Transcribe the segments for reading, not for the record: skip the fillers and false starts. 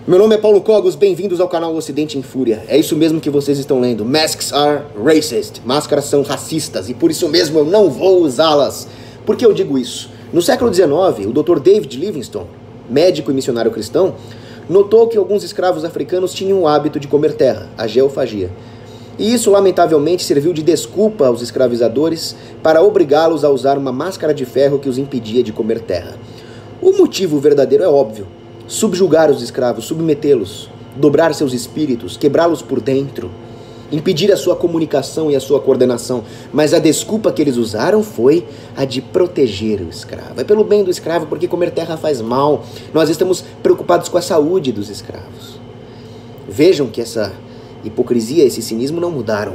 Meu nome é Paulo Cogos, bem-vindos ao canal Ocidente em Fúria. É isso mesmo que vocês estão lendo. Masks are racist. Máscaras são racistas e por isso mesmo eu não vou usá-las. Por que eu digo isso? No século XIX, o Dr. David Livingstone, médico e missionário cristão, notou que alguns escravos africanos tinham o hábito de comer terra, a geofagia. E isso, lamentavelmente, serviu de desculpa aos escravizadores para obrigá-los a usar uma máscara de ferro que os impedia de comer terra. O motivo verdadeiro é óbvio. Subjugar os escravos, submetê-los, dobrar seus espíritos, quebrá-los por dentro, impedir a sua comunicação e a sua coordenação. Mas a desculpa que eles usaram foi a de proteger o escravo. É pelo bem do escravo, porque comer terra faz mal. Nós estamos preocupados com a saúde dos escravos. Vejam que essa hipocrisia, esse cinismo não mudaram.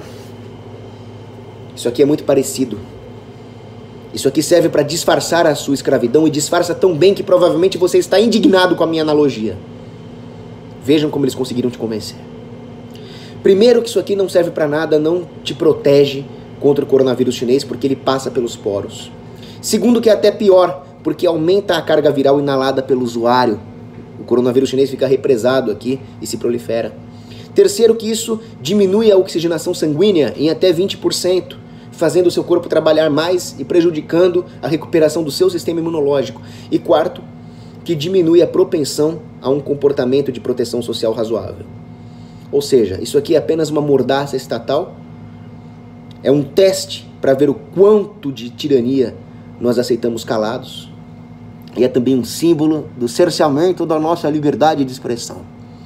Isso aqui é muito parecido. Isso aqui serve para disfarçar a sua escravidão e disfarça tão bem que provavelmente você está indignado com a minha analogia. Vejam como eles conseguiram te convencer. Primeiro, que isso aqui não serve para nada, não te protege contra o coronavírus chinês porque ele passa pelos poros. Segundo, que é até pior, porque aumenta a carga viral inalada pelo usuário. O coronavírus chinês fica represado aqui e se prolifera. Terceiro, que isso diminui a oxigenação sanguínea em até 20%. Fazendo o seu corpo trabalhar mais e prejudicando a recuperação do seu sistema imunológico. E quarto, que diminui a propensão a um comportamento de proteção social razoável. Ou seja, isso aqui é apenas uma mordaça estatal, é um teste para ver o quanto de tirania nós aceitamos calados, e é também um símbolo do cerceamento da nossa liberdade de expressão.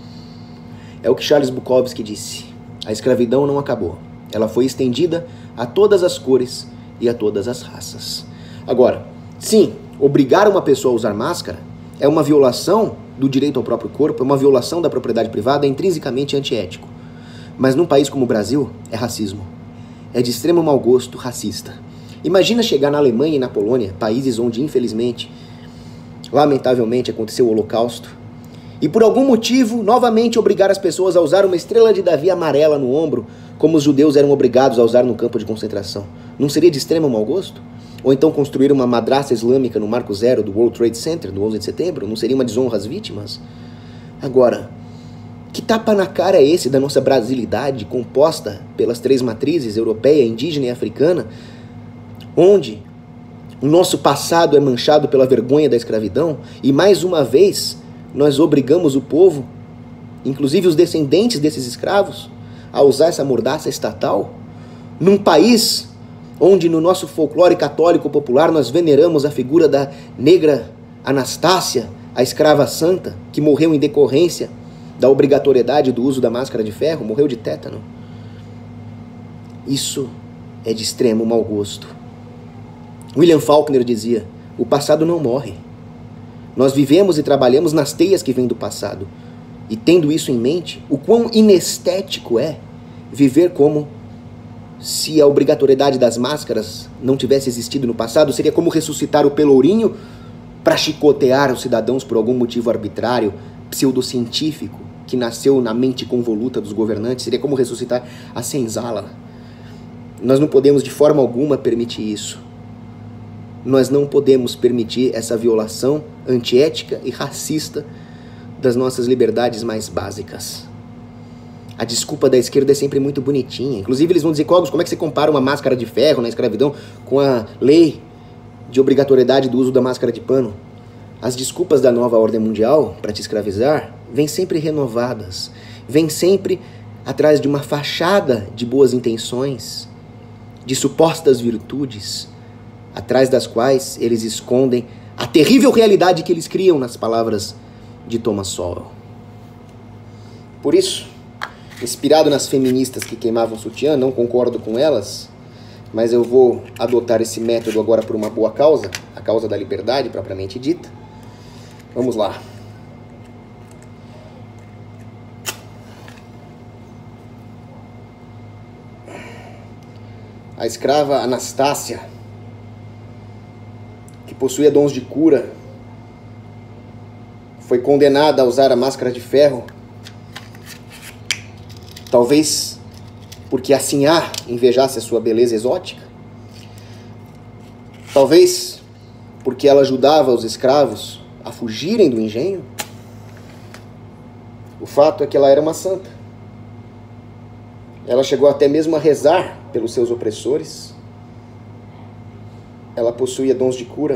É o que Charles Bukowski disse: a escravidão não acabou. Ela foi estendida a todas as cores e a todas as raças. Agora, sim, obrigar uma pessoa a usar máscara é uma violação do direito ao próprio corpo, é uma violação da propriedade privada, é intrinsecamente antiético. Mas num país como o Brasil, é racismo. É de extremo mau gosto racista. Imagina chegar na Alemanha e na Polônia, países onde, infelizmente, lamentavelmente, aconteceu o Holocausto, e por algum motivo, novamente obrigar as pessoas a usar uma estrela de Davi amarela no ombro, como os judeus eram obrigados a usar no campo de concentração. Não seria de extremo mau gosto? Ou então construir uma madraça islâmica no Marco Zero do World Trade Center, do 11 de setembro? Não seria uma desonra às vítimas? Agora, que tapa na cara é esse da nossa brasilidade, composta pelas três matrizes, europeia, indígena e africana, onde o nosso passado é manchado pela vergonha da escravidão, e mais uma vez nós obrigamos o povo, inclusive os descendentes desses escravos, a usar essa mordaça estatal, num país onde no nosso folclore católico popular nós veneramos a figura da negra Anastácia, a escrava santa, que morreu em decorrência da obrigatoriedade do uso da máscara de ferro, morreu de tétano. Isso é de extremo mau gosto. William Faulkner dizia: o passado não morre. Nós vivemos e trabalhamos nas teias que vêm do passado. E tendo isso em mente, o quão inestético é viver como se a obrigatoriedade das máscaras não tivesse existido no passado. Seria como ressuscitar o Pelourinho para chicotear os cidadãos por algum motivo arbitrário, pseudocientífico, que nasceu na mente convoluta dos governantes. Seria como ressuscitar a senzala. Nós não podemos de forma alguma permitir isso. Nós não podemos permitir essa violação antiética e racista das nossas liberdades mais básicas. A desculpa da esquerda é sempre muito bonitinha. Inclusive eles vão dizer: Cogos, como é que você compara uma máscara de ferro na escravidão com a lei de obrigatoriedade do uso da máscara de pano? As desculpas da nova ordem mundial para te escravizar vêm sempre renovadas, vêm sempre atrás de uma fachada de boas intenções, de supostas virtudes, atrás das quais eles escondem a terrível realidade que eles criam nas palavras de Thomas Sowell. Por isso, inspirado nas feministas que queimavam sutiã, não concordo com elas, mas eu vou adotar esse método agora por uma boa causa, a causa da liberdade propriamente dita. Vamos lá. A escrava Anastácia, que possuía dons de cura, foi condenada a usar a máscara de ferro, talvez porque a Sinhá invejasse a sua beleza exótica, talvez porque ela ajudava os escravos a fugirem do engenho, O fato é que ela era uma santa. Ela chegou até mesmo a rezar pelos seus opressores. Ela possuía dons de cura.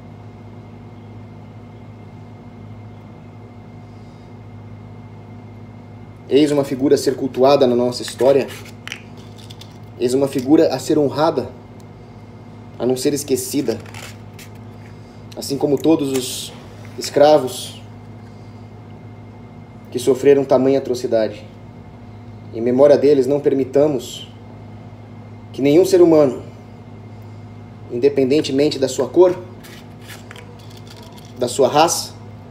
Eis uma figura a ser cultuada na nossa história. Eis uma figura a ser honrada, a não ser esquecida. Assim como todos os escravos que sofreram tamanha atrocidade. Em memória deles, não permitamos que nenhum ser humano, independentemente da sua cor, da sua raça,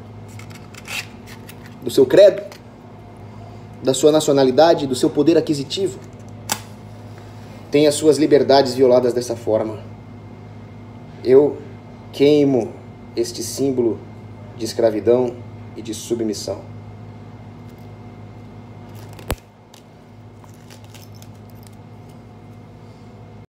do seu credo, da sua nacionalidade, do seu poder aquisitivo, tenha suas liberdades violadas dessa forma. Eu queimo este símbolo de escravidão e de submissão.